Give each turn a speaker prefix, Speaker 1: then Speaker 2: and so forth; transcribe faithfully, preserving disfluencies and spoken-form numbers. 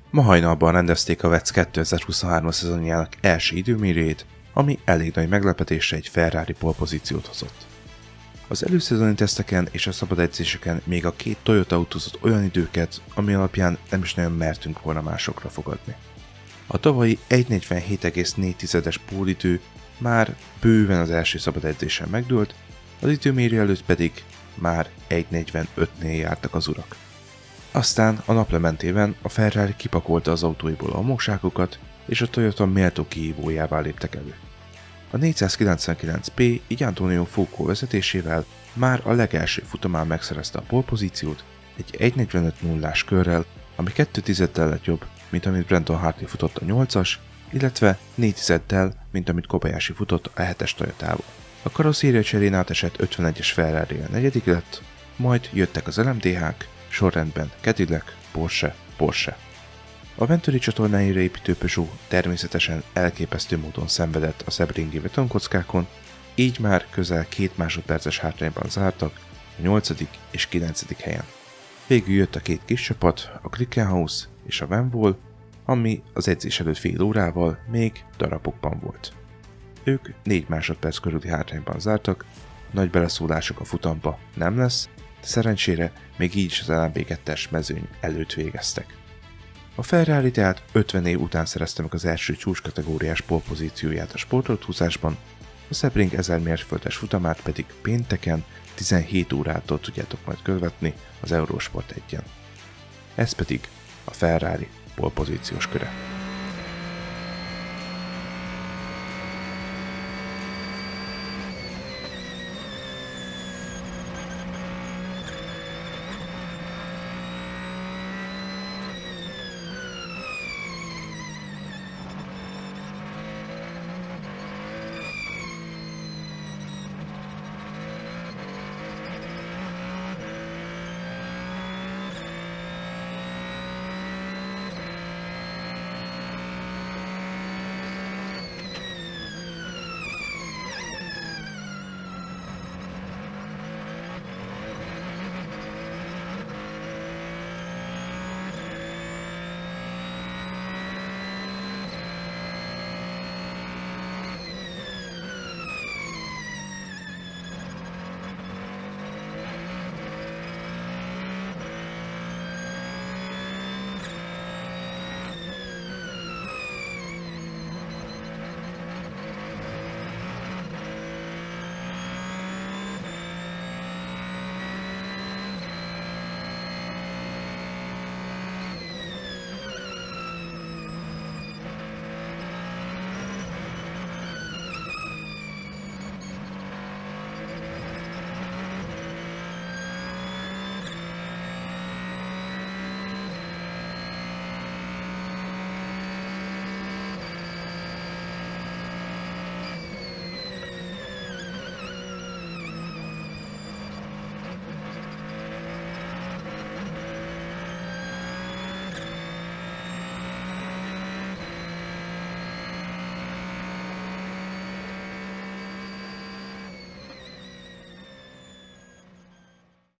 Speaker 1: Ma hajnalban rendezték a vé e cé kétezer-huszonhárom szezonjának első időmérőjét, ami elég nagy meglepetésre egy Ferrari polpozíciót hozott. Az előszezoni teszteken és a szabad edzéseken még a két Toyota autózott olyan időket, ami alapján nem is nagyon mertünk volna másokra fogadni. A tavalyi egy negyvenhét egész négy tizedes pólidő már bőven az első szabad edzésen megdőlt, az időmérő előtt pedig már egy negyvenötnél jártak az urak. Aztán a naplementében a Ferrari kipakolta az autóiból a homlokságokat, és a Toyota méltó kihívójává léptek elő. A négyszázkilencvenkilenc P így Antonio Fuoco vezetésével már a legelső futamán megszerezte a polpozíciót egy egy negyvenöt nullás körrel, ami két tizeddel lett jobb, mint amit Brandon Hartley futott a nyolcas, illetve négy tizeddel, mint amit Kobayashi futott a hetes Toyotával. A karosszéria cserén átesett ötvenegyes Ferrari a negyedik lett, majd jöttek az el em dé hák, sorrendben Cadillac, Porsche, Porsche. A Venturi csatornáira építő Peugeot természetesen elképesztő módon szenvedett a sebringi betonkockákon, így már közel két másodperces hátrányban zártak a nyolcadik és kilencedik helyen. Végül jött a két kis csapat, a Glickenhaus és a Vanwall, ami az edzés előtt fél órával még darabokban volt. Ők négy másodperc körüli hátrányban zártak, nagy beleszólások a futamba nem lesz, de szerencsére még így is az el em bé kettes mezőny előtt végeztek. A Ferrari tehát ötven év után szerezte meg az első csúcskategóriás polpozícióját a sportautózásban, a Sebring ezer mérföldes futamát pedig pénteken tizenhét órától tudjátok majd követni az Eurosport egyen. Ez pedig a Ferrari polpozíciós köre.